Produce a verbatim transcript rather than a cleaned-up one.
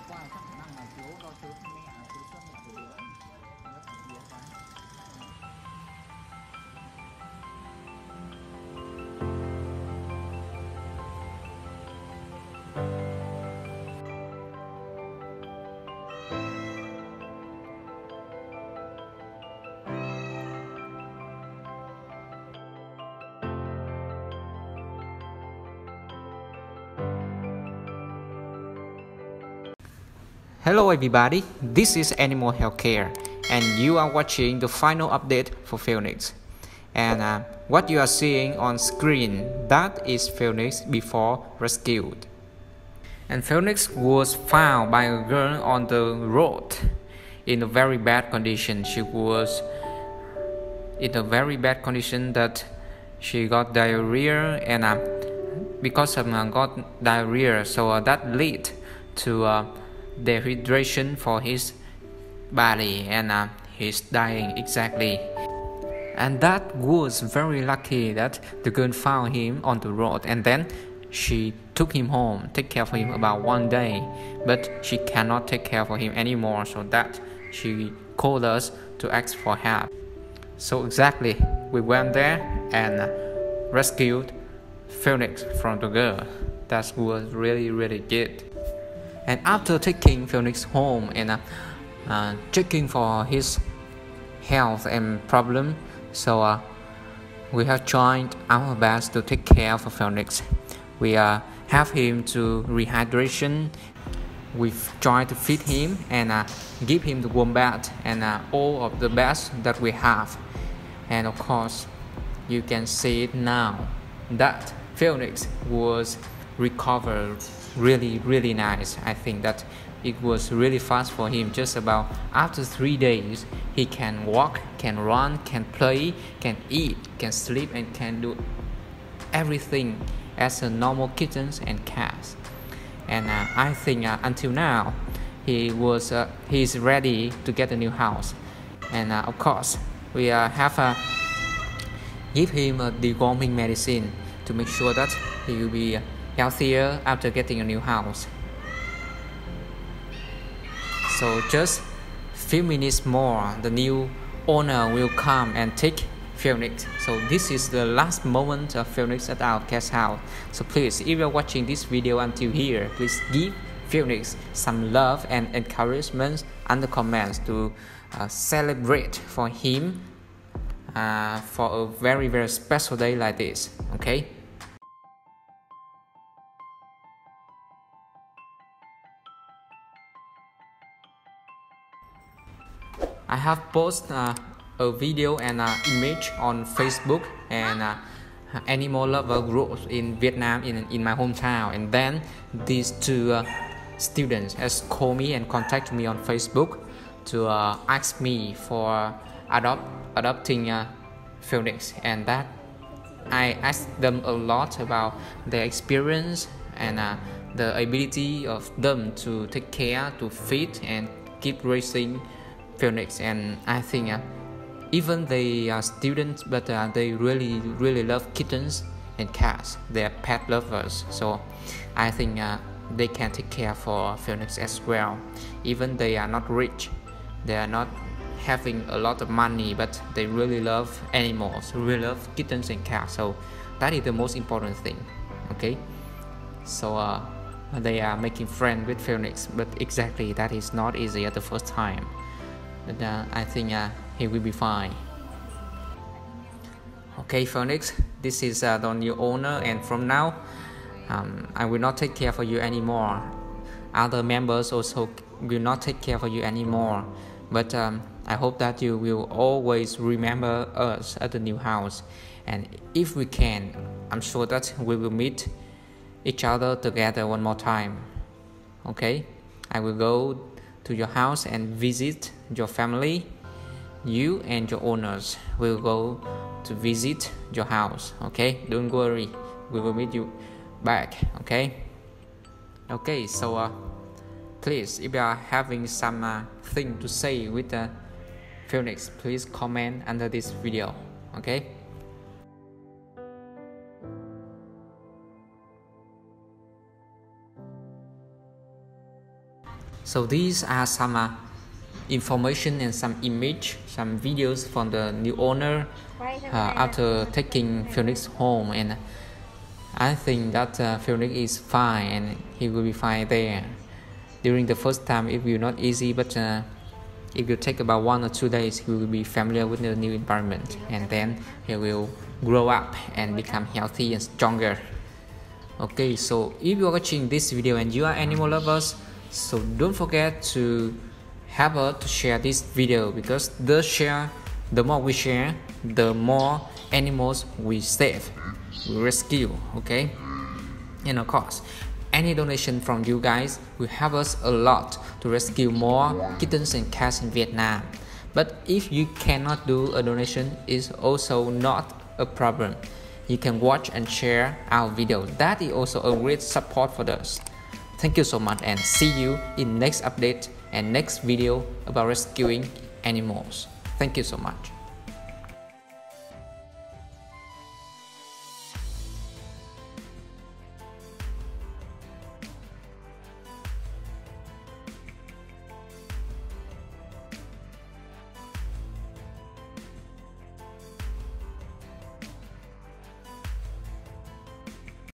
qua chắc khả năng là thiếu do thiếu mẹ thiếu sữa mẹ của đứa nó yếu quá. Hello everybody, this is Animal Healthcare and you are watching the final update for Phoenix. And uh, what you are seeing on screen, that is Phoenix before rescued. And Phoenix was found by a girl on the road in a very bad condition. She was in a very bad condition that she got diarrhea, and uh, because of uh, got diarrhea, so uh, that lead to uh, dehydration for his body, and uh, he's dying exactly. And that was very lucky that the girl found him on the road, and then she took him home, take care of him about one day, but she cannot take care of him anymore, so that she called us to ask for help. So exactly, we went there and rescued Phoenix from the girl. That was really really good. And after taking Phoenix home and uh, uh, checking for his health and problem, so uh, we have tried our best to take care of Phoenix. We uh, have him to rehydration. We've tried to feed him and uh, give him the warm bath and uh, all of the best that we have. And of course, you can see it now that Phoenix was recovered really really nice. I think that it was really fast for him. Just about after three days he can walk, can run, can play, can eat, can sleep, and can do everything as a normal kittens and cats. And uh, I think uh, until now he was uh, he's ready to get a new house. And uh, of course we uh, have uh, give him a deworming medicine to make sure that he will be healthier after getting a new house. So just few minutes more, the new owner will come and take Phoenix. So this is the last moment of Phoenix at our guest house. So please, if you are watching this video until here, please give Phoenix some love and encouragement under comments to uh, celebrate for him uh, for a very very special day like this. Okay. I have posted uh, a video and uh, image on Facebook and uh, animal lover groups in Vietnam, in, in my hometown, and then these two uh, students has called me and contacted me on Facebook to uh, ask me for adopt adopting uh, Phoenix, and that I asked them a lot about their experience and uh, the ability of them to take care, to feed and keep raising Phoenix. And I think uh, even they are students, but uh, they really really love kittens and cats. They are pet lovers, so I think uh, they can take care for Phoenix as well. Even they are not rich, they are not having a lot of money, but they really love animals, really love kittens and cats. So that is the most important thing. Okay, so uh, they are making friends with Phoenix, but exactly that is not easy at the first time. But uh, I think uh, he will be fine. Okay, Phoenix, this is uh, the new owner, and from now um, I will not take care for you anymore. Other members also will not take care for you anymore. But um, I hope that you will always remember us at the new house. And if we can, I'm sure that we will meet each other together one more time. Okay, I will go to your house and visit your family. You and your owners will go to visit your house. Okay, don't worry, we will meet you back. Okay. Okay, so uh, please, if you are having some uh, thing to say with uh, Phoenix, please comment under this video. Okay. So these are some uh, information and some image, some videos from the new owner uh, after taking Phoenix home, and I think that uh, Phoenix is fine and he will be fine there. During the first time it will not easy, but uh, if you take about one or two days, he will be familiar with the new environment, and then he will grow up and become healthy and stronger. Okay, so if you are watching this video and you are animal lovers, so don't forget to help us to share this video, because the share, the more we share, the more animals we save, we rescue. Okay, and of course, any donation from you guys will help us a lot to rescue more kittens and cats in Vietnam. But if you cannot do a donation, it's also not a problem. You can watch and share our video. That is also a great support for us. Thank you so much, and see you in next update and next video about rescuing animals. Thank you so much.